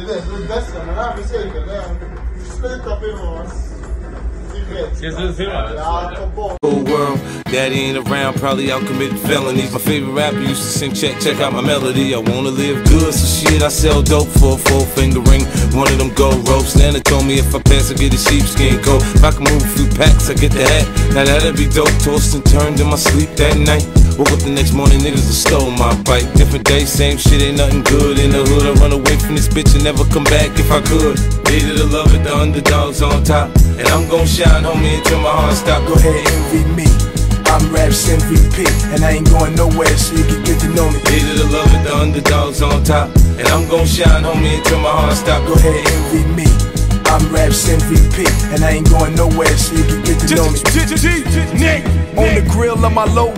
het beste, maar ja, zeker. Ja. Split up in ons. Daddy ain't around, probably out committing felonies. My favorite rapper used to sing, check out my melody. I wanna live good, so shit, I sell dope for a 4-finger ring. One of them gold ropes. Nana told me if I pass, I get a sheepskin coat. If I can move a few packs, I get the hat. Now that'd be dope. Tossed and turned in my sleep that night. Woke up the next morning, niggas have stole my bike. Different day, same shit, ain't nothing good in the hood. I run away from this bitch and never come back if I could. Hated to love it, the underdogs on top. And I'm gon' shine, homie, until my heart stop. Go ahead, envy me. I'm Raps MVP, and I ain't going nowhere, so you can get to know me. Hated to love it, the underdogs on top. And I'm gon' shine, homie, until my heart stop. Go ahead, envy me. I'm Raps MVP, and I ain't going nowhere, so you can get to know me. On the grill of my low.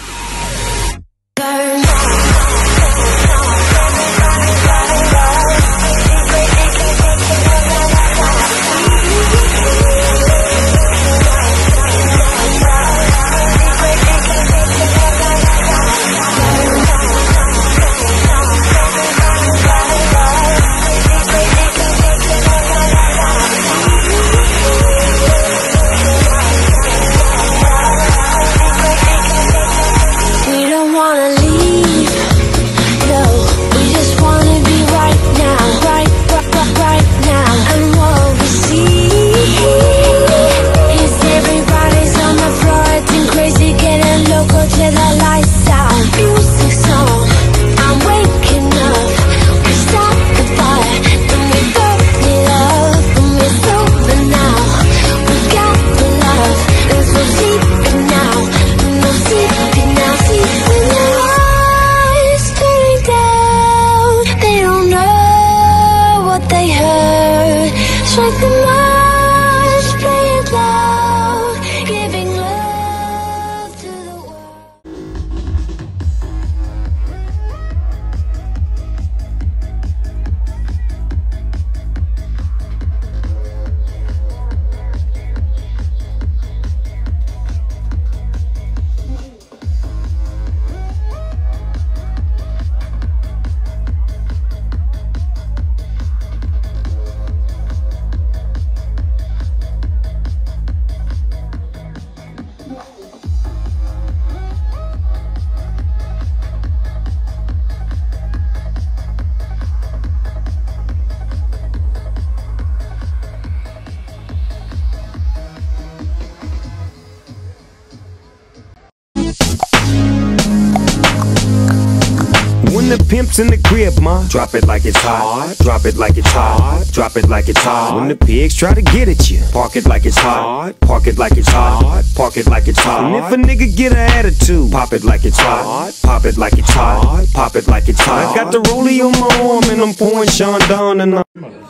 The pimp's in the crib, ma. Drop it like it's hot. Drop it like it's hot. Drop it like it's hot. When the pigs try to get at you, park it like it's hot. Park it like it's hot. Park it like it's hot. And if a nigga get an attitude, pop it like it's hot. Pop it like it's hot. Pop it like it's hot. I got the rollie on my arm and I'm pouring Sean down and I'm.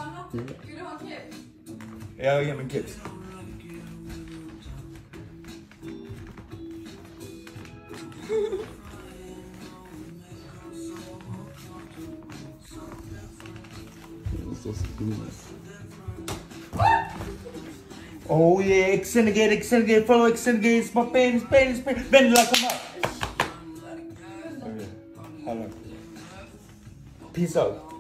Ja, jag ger mig kids. Oh yeah, exenegade, follow exenegade, it's my pen, bend like a mouth. Okay, hello. Peace out.